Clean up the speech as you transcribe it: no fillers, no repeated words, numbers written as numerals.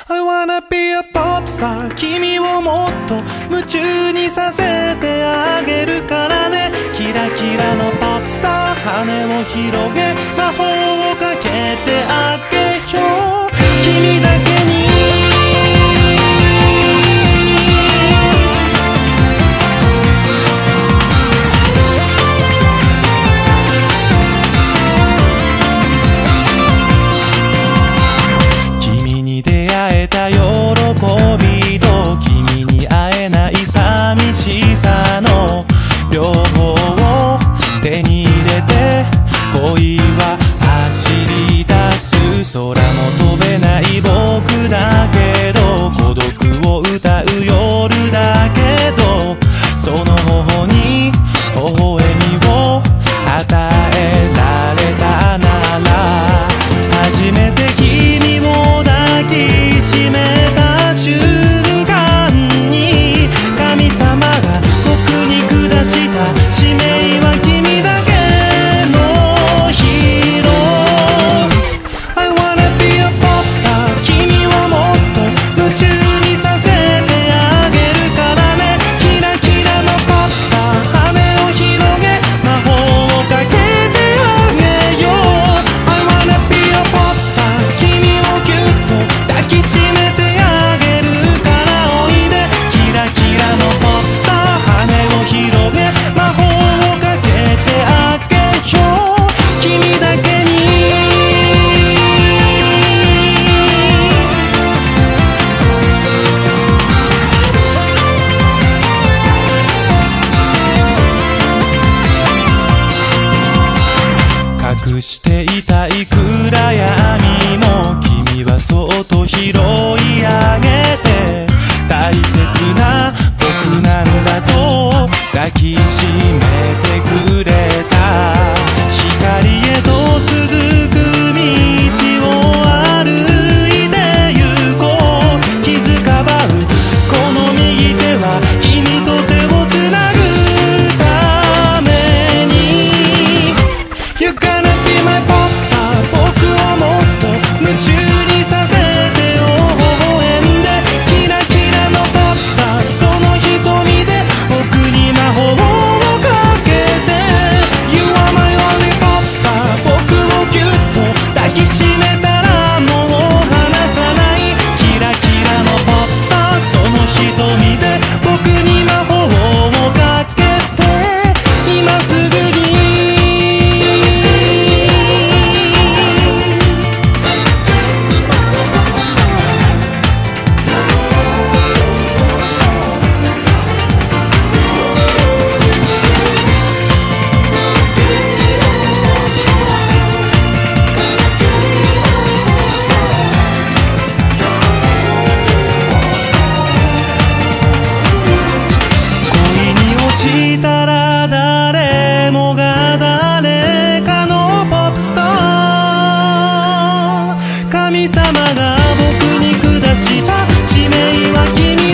I wanna be a pop star 君をもっと夢中にさせてあげるからねキラキラのポップスター羽を広げ魔法をかけてあげよう君だけに君に出会えた喜びと君に会えない寂しさの両方を手に入れて恋は走り出す空も飛べない僕だけど孤独を歌う夜だけどその頬に微笑みを与えられたなら初めて君を抱きしめた瞬間に神様が僕に下した使命は君だけのヒーロー I wanna be a pop star 君をもっと夢中にさせてあげるからねキラキラのポップスター羽を広げ魔法をかけてあげよう I wanna be a pop star 君をぎゅっと抱きしめてあげるからおいでキラキラのポップスター羽を広げ魔法をかけてあげよう君だけに隠していたい暗闇も君はそっと拾い上げて大切な僕なんだと抱きしめてくれた光へと続く道を歩いて行こう気づかばうこの右手は君と手をつなぐために You gonna be my pop star 僕をもっと夢中にさせてよ微笑んでキラキラのポップスターその瞳で僕に魔法をかけて You are my only pop star 僕をぎゅっと抱きしめたらもう離さないキラキラのポップスターその瞳で僕に魔法をかけて今すぐに恋に落ちたら誰もが誰かのポップスター神様が僕に下した使命は君